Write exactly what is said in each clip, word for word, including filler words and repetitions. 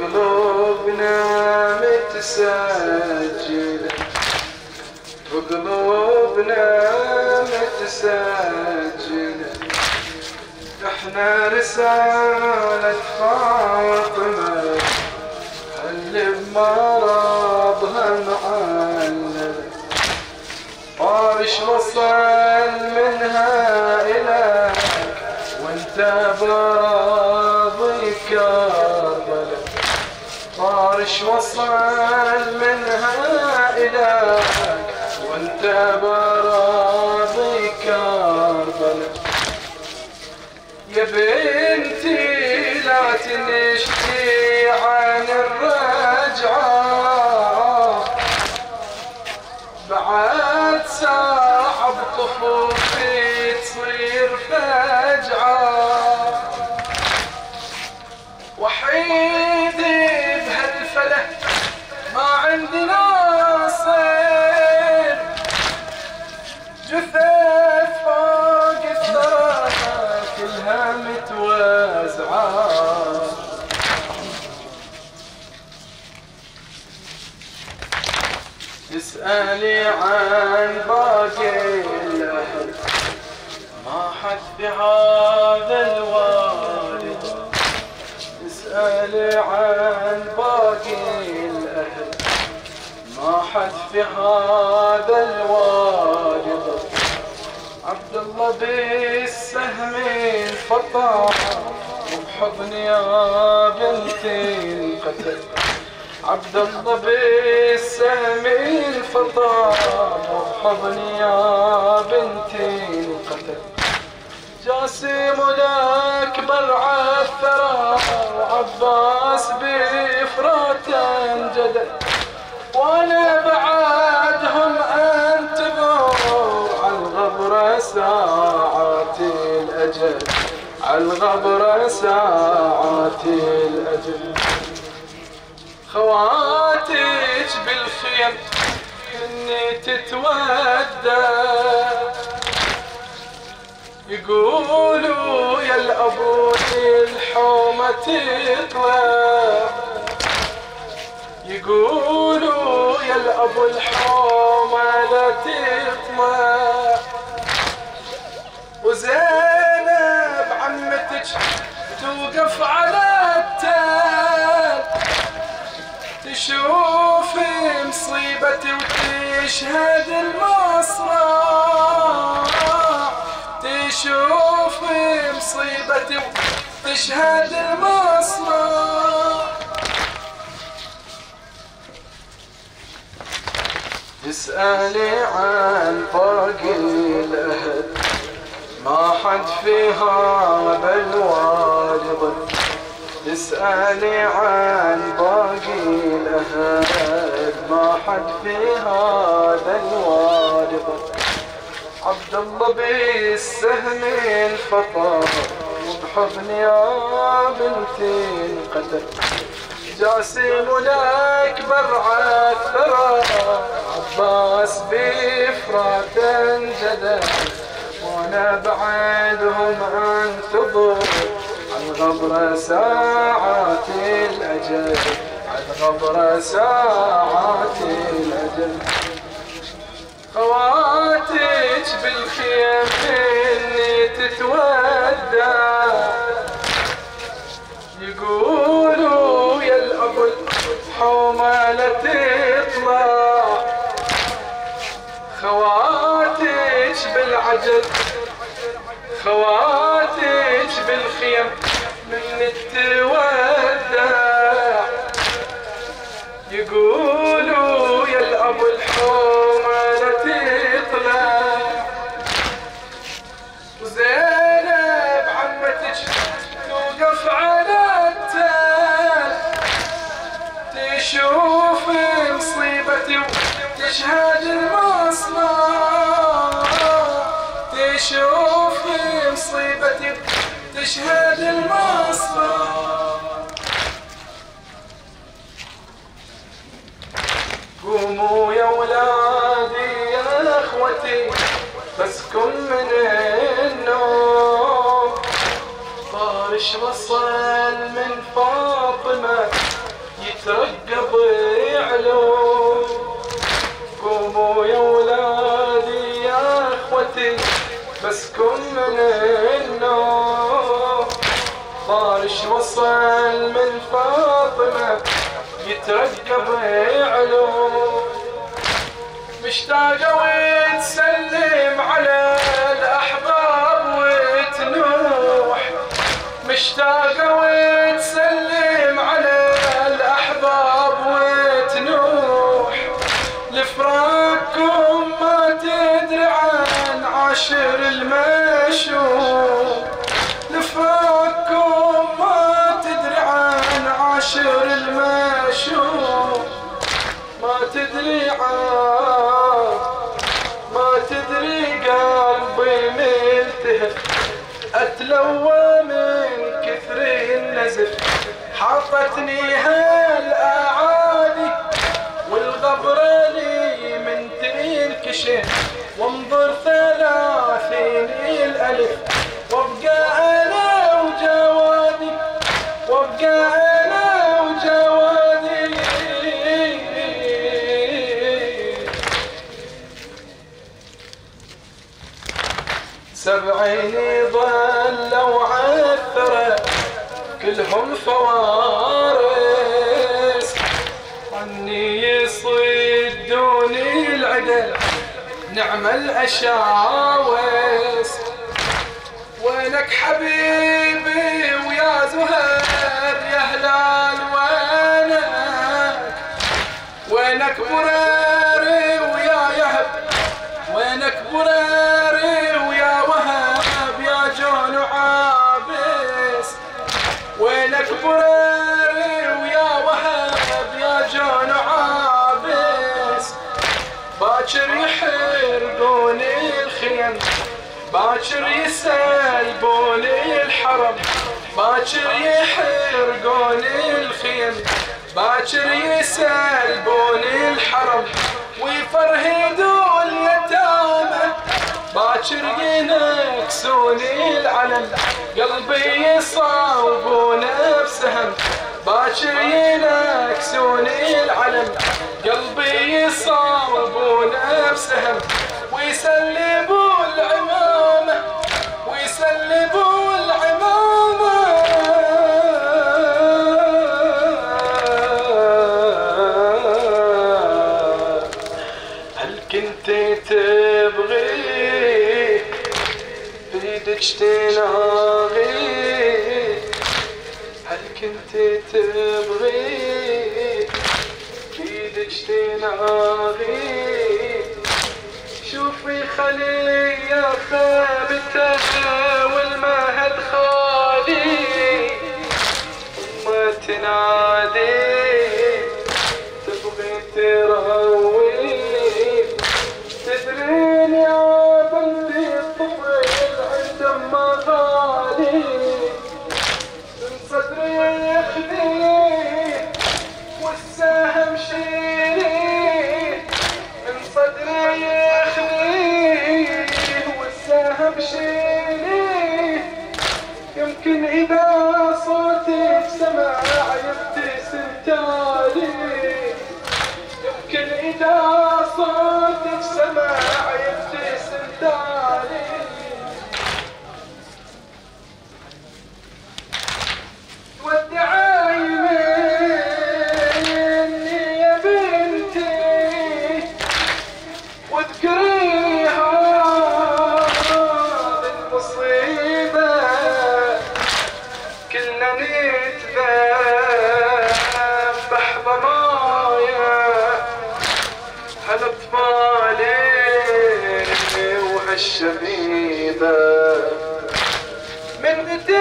وقلوبنا متسجلة وقلوبنا متسجلة احنا رسالة فاطمة اللي بمرضها معللة طارش وصل منها إليك وانت براضي كربلة طارش وصل منها إليك وانت براضي كربلة يا بنتي لا تنشتي عن الرجعة بعد ساعة بطفوفي تصير فجعة وحيدي بهالفله ما عندي ناصر جثث فوق الثرى كلها متوزعة تسألي عن باقي الأهل ما حد بهذا الوالد تسألي عن باقي الأهل ما حد في هذا الوالد عبد الله بالسهم انفطر وبحضن يا بنتي انقتل عبد الله بالسهم انفطر وبحضن يا بنتي انقتل جاسم الأكبر عالثرى وعباس بإفراط انجدل وانا بعدهم انتظر عالغبرة ساعات الاجل عالغبرة ساعات الاجل خواتك بالخيم اني تتودى يقولوا يا الابو الحومة تطلع يقولوا يا الابو الحومة لا تطلع وزينب عمتك توقف على التل تشوف مصيبتي وتشهد المصرع تشوف مصيبتي وتشهد المصرع تسألي عن باقي الأهل ما حد في هذا الوالد تسألي عن باقي الأهل ما حد في هذا الوالد عبد الله بالسهم انفطر وبحضن يا بنتي انقتل جاسم الأكبر عالثرى عباس بإفراط انجدل وانا بعدهم انتظر عالغبرة ساعات الاجل عالغبرة ساعات الاجل خواتك بالخيم اني تتودى يقولوا يا الابو الحومة لا تطلع خواتك بالعجل خواتك بالخيم من التودع يقولوا يا الابو الحومة لا تطلع وزينب عمتك توقف على التل تشوف مصيبتي وتشهد المصنع تشوف مصيبتي تشهد المصنع قوموا يا ولادي يا اخوتي بسكن من النوم طارش وصل من فاطمة يترقب علوم، مشتاقة وتسلم على الأحباب وتنوح، مشتاقة وتسلم على الأحباب وتنوح، لفراقكم ما تدري عن عاشر المشوق، لفراقكم ما تدري عن عاشر المشوق، ما تدري عن ما تدري قلبي ملتهب، اتلوى من كثر النزف، حاطتني هالاعادي والغبرة لي من تنكشف، وانظر ثلاثين الالف وابقى انا وجوادي، وابقى انا وجوادي. سبعين ظلوا عثرة كلهم فوارس، عني يصدوني العدل نعم الأشاوس، وينك حبيبي ويا زهر يا هلال، وينك وينك براري ويا يهب، وينك براري ويا وهب يا جون وعابس، وينك براري ويا وهب يا جون وعابس، باكر يحرقوني الخيم، باكر يسلبوني الحرم، باكر يحرقوني الخيم، باكر يسلبوني الحرم، ويفرهدوا اليتامى، باكر ينكسوني العلم، قلبي يصاوبون بسهم، باكر ينكسوني العلم، قلبي يصاوبون بسهم، ويسلبوا العمامة، ويسلبوا العمامة. هل كنت تبغي بيدك تناغي، هل كنت تبغي بيدك تناغي، شوفي خلية ثابتة والمهد خالي، ما تنادي تبغي تروي، تدرين يا بنتي الطفل عند ما غالي، من صدري يخليه والسهم شيليه، من صدري يخليه والسهم شيليه، يمكن إذا صوتك سمع يبتسم تالي، يمكن إذا صوتك سمع يبتسم تالي. ودعي مني يا بنتي واذكريها بالمصيبة، كلنا نتذبح ضمايا هالأطفالي وهالشبيبة، من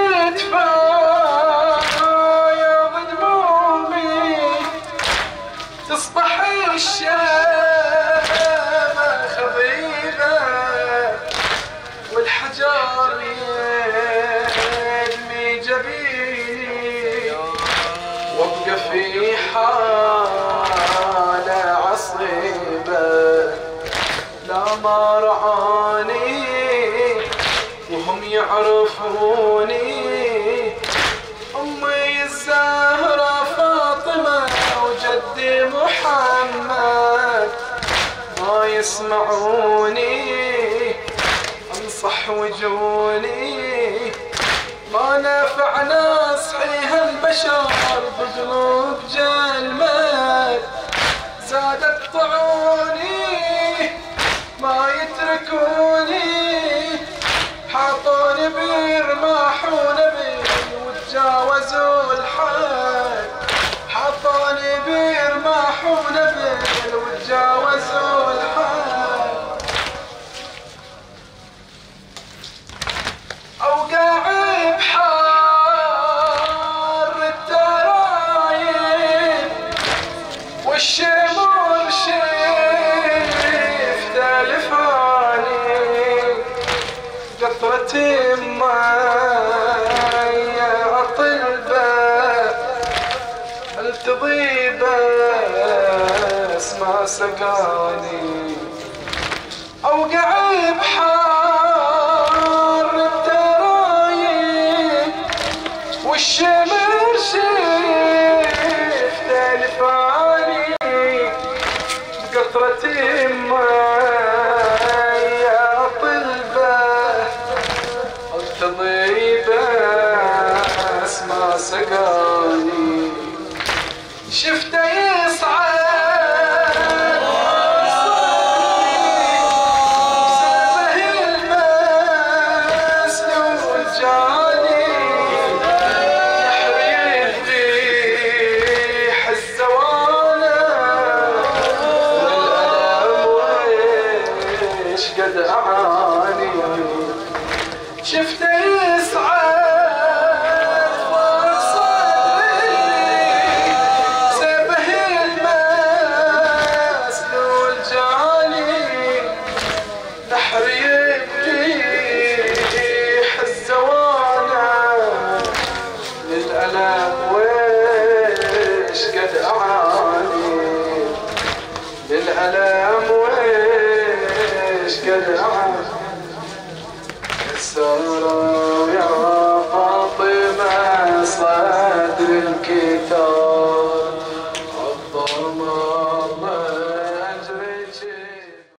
تتفايض دمومي تصبح الشامة خضيبة، والحجار يدمي جبيني، وابقى في حالة عصيبة، لا ما رعاني وهم يعرفوني، أمي الزهرة فاطمة وجدي محمد ما يسمعوني، انصح وجوني، ما نفع ناصحي هالبشر بقلوب جد قلت ضيبة اسمع سقاني اوقع بحار الترايب والشمر شفت الفاني بقطرة ماء يا طلبة قلت ضيبة اسمع سقاني شفته يصعد سبه المسلول جاني نحر يريح الزوانه والألم ويش قد أعاني شفته يصعد للألم ويش قد أعاني كسروا يا فاطمة صدر الكتاب الضرمة